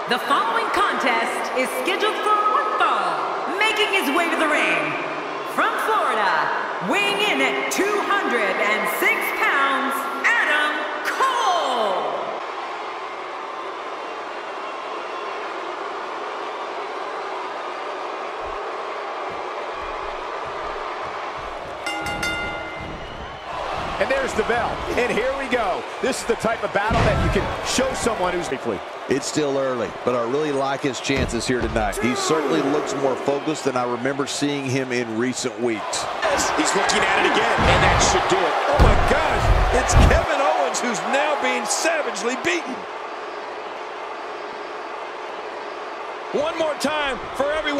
The following contest is scheduled for one fall. Making his way to the ring, from Florida, weighing in at 206 pounds, Adam Cole. And there's the bell, and here we go. This is the type of battle that you can show someone who's briefly. It's still early, but I really like his chances here tonight. He certainly looks more focused than I remember seeing him in recent weeks. Yes, he's looking at it again, and that should do it. Oh my gosh, it's Kevin Owens who's now being savagely beaten. One more time for everyone.